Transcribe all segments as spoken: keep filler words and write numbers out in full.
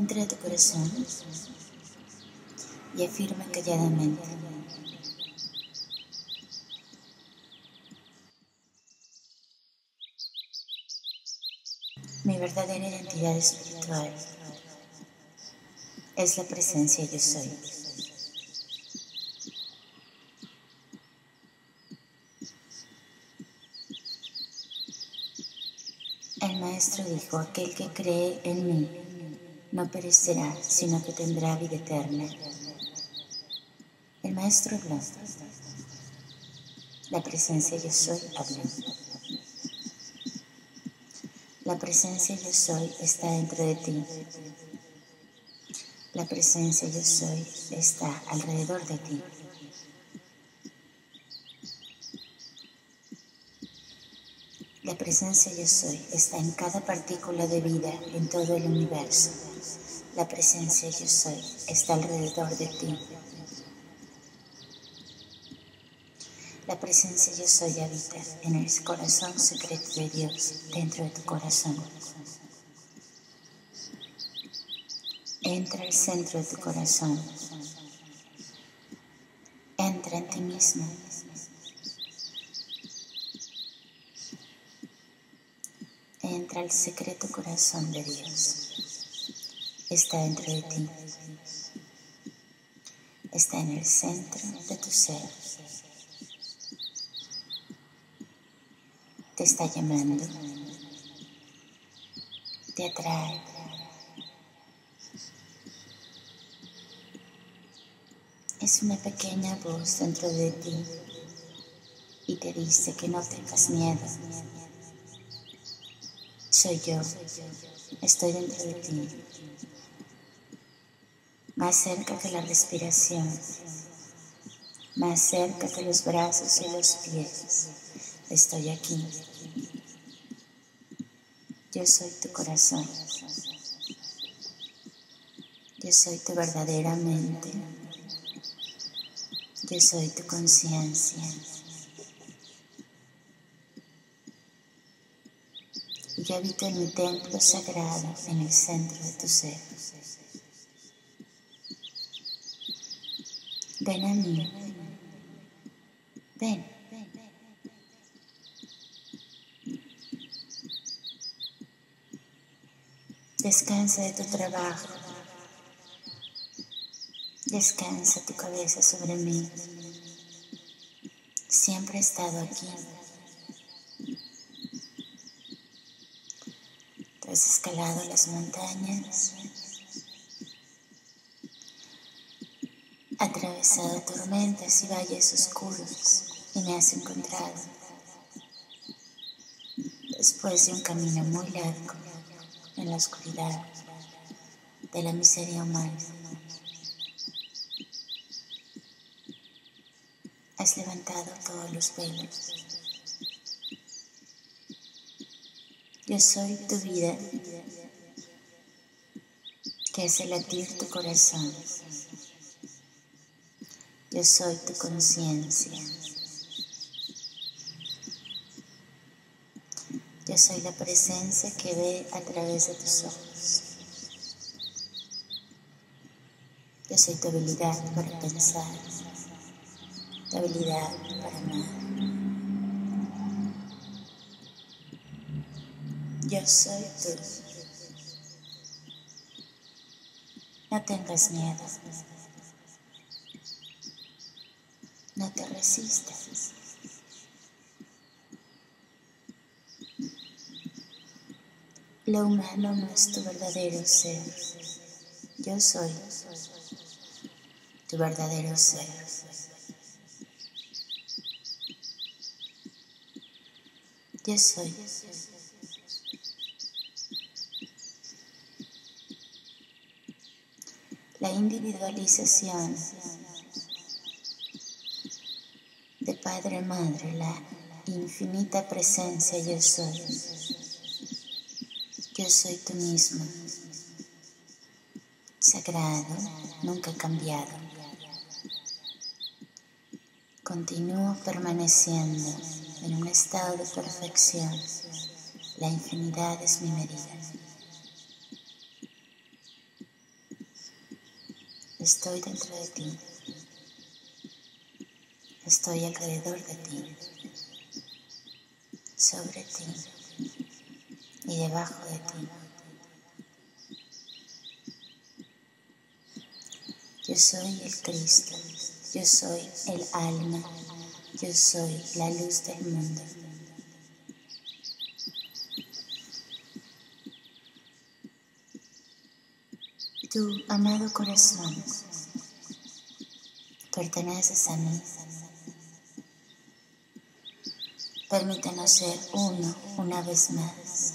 Entra a tu corazón y afirma calladamente: mi verdadera identidad espiritual es la presencia yo soy. El maestro dijo: aquel que cree en mí no perecerá, sino que tendrá vida eterna. El maestro habló. La presencia yo soy habló. La presencia yo soy está dentro de ti. La presencia yo soy está alrededor de ti. La presencia yo soy está en cada partícula de vida en todo el universo. La presencia yo soy está alrededor de ti. La presencia yo soy habita en el corazón secreto de Dios dentro de tu corazón. Entra al centro de tu corazón. Entra en ti mismo. Entra al secreto corazón de Dios. Está dentro de ti. Está en el centro de tu ser. Te está llamando. Te atrae. Es una pequeña voz dentro de ti y te dice que no tengas miedo. Soy yo. Estoy dentro de ti. Más cerca que la respiración. Más cerca que los brazos y los pies. Estoy aquí. Yo soy tu corazón. Yo soy tu verdadera mente. Yo soy tu conciencia. Y yo habito en mi templo sagrado en el centro de tu ser. Ven a mí. Ven. Descansa de tu trabajo. Descansa tu cabeza sobre mí. Siempre he estado aquí. Tú has escalado las montañas, atravesado tormentas y valles oscuros y me has encontrado. Después de un camino muy largo en la oscuridad de la miseria humana, has levantado todos los velos. Yo soy tu vida, que hace latir tu corazón. Yo soy tu conciencia. Yo soy la presencia que ve a través de tus ojos. Yo soy tu habilidad para pensar, tu habilidad para amar. Yo soy tú. No tengas miedo. No te resistas. Lo humano no es tu verdadero ser. Yo soy tu verdadero ser. Yo soy. La individualización de Padre Madre, la infinita presencia yo soy. Yo soy tú mismo, sagrado, nunca cambiado. Continúo permaneciendo en un estado de perfección. La infinidad es mi medida. Estoy dentro de ti. Estoy alrededor de ti, sobre ti y debajo de ti. Yo soy el Cristo, yo soy el alma, yo soy la luz del mundo. Tu amado corazón, perteneces a mí. Permítanos ser uno una vez más.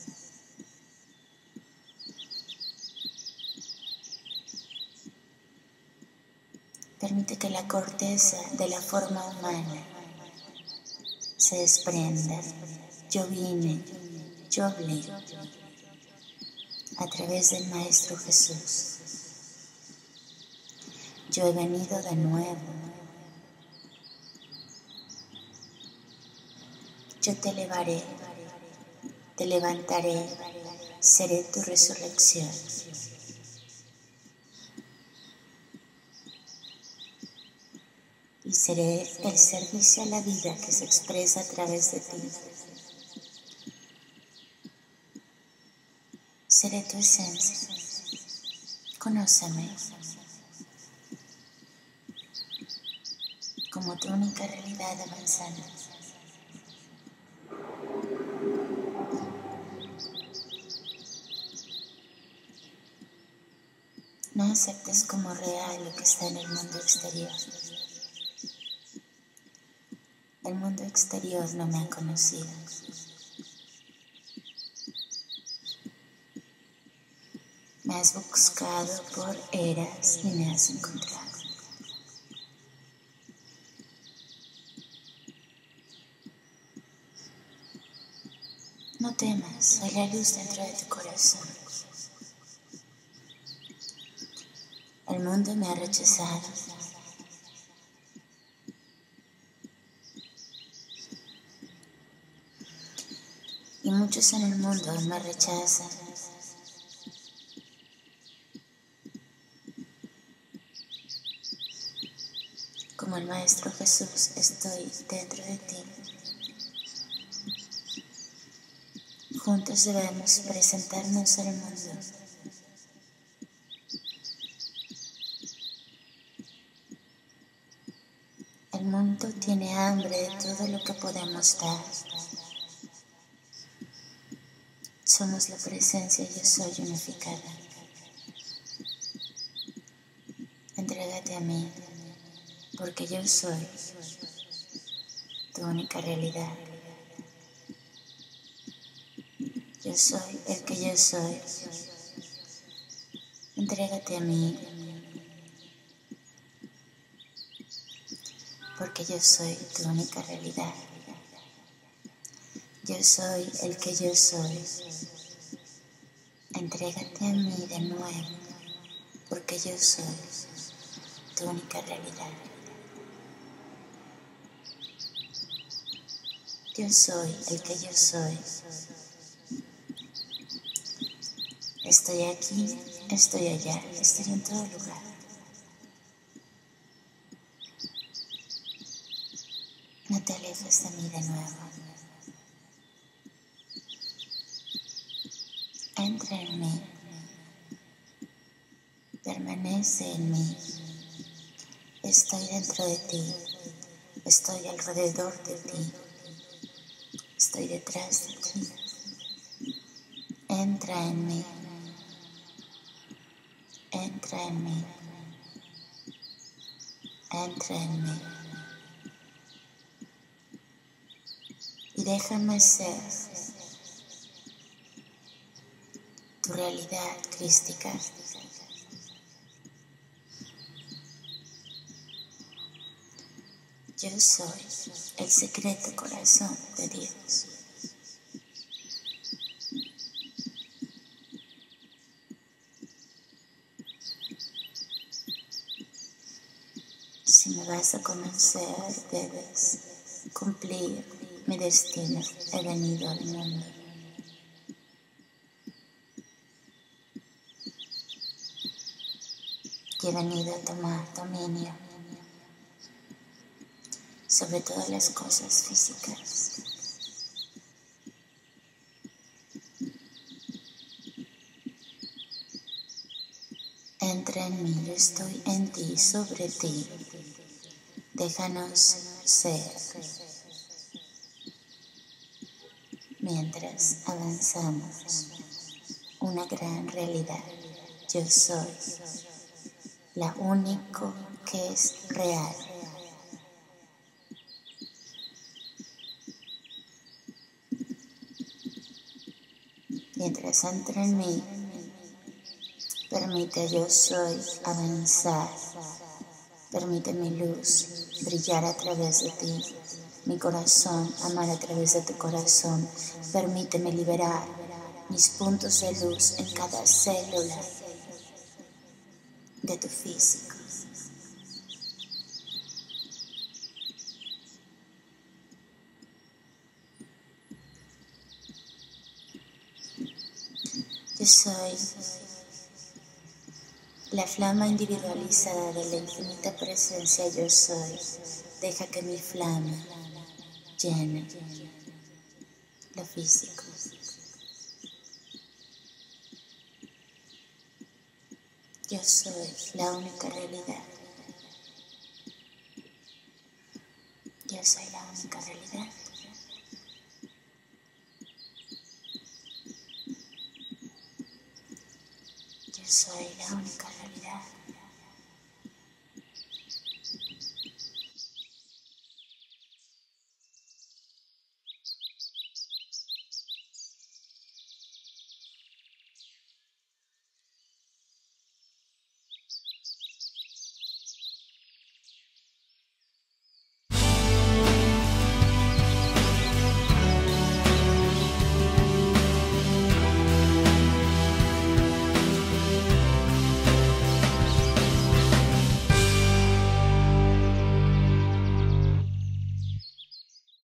Permite que la corteza de la forma humana se desprenda. Yo vine, yo hablé a través del Maestro Jesús. Yo he venido de nuevo. Yo te elevaré, te levantaré, seré tu resurrección. Y seré el servicio a la vida que se expresa a través de ti. Seré tu esencia. Conóceme como tu única realidad avanzando. No aceptes como real lo que está en el mundo exterior. El mundo exterior no me ha conocido. Me has buscado por eras y me has encontrado. No temas, soy la luz dentro de tu corazón. El mundo me ha rechazado. Y muchos en el mundo me rechazan. Como el Maestro Jesús, estoy dentro de ti. Juntos debemos presentarnos al mundo. El mundo tiene hambre de todo lo que podemos dar. Somos la presencia Yo Soy unificada. Entrégate a mí, porque yo soy tu única realidad. Yo soy el que yo soy. Entrégate a mí, porque yo soy tu única realidad. Yo soy el que yo soy. Entrégate a mí de nuevo, porque yo soy tu única realidad. Yo soy el que yo soy. Estoy aquí, estoy allá, estoy en todo lugar. No te alejes de mí de nuevo. Entra en mí. Permanece en mí. Estoy dentro de ti. Estoy alrededor de ti. Estoy detrás de ti. Entra en mí. Entra en mí. Entra en mí. Y déjame ser tu realidad crística. Yo soy el secreto corazón de Dios. Si me vas a convencer, debes cumplir mi destino. He venido al mundo. que he venido a tomar dominio sobre todas las cosas físicas. Entra en mí, yo estoy en ti, sobre ti. Déjanos ser mientras avanzamos una gran realidad. Yo soy la único que es real. Mientras entra en mí, permite yo soy avanzar. Permite mi luz brillar a través de ti, mi corazón amar a través de tu corazón. Permíteme liberar mis puntos de luz en cada célula de tu físico. Yo soy la flama individualizada de la infinita presencia. Yo soy. Deja que mi flama llene lo físico. Yo soy la única realidad. Yo soy la única realidad. Yo soy la única realidad.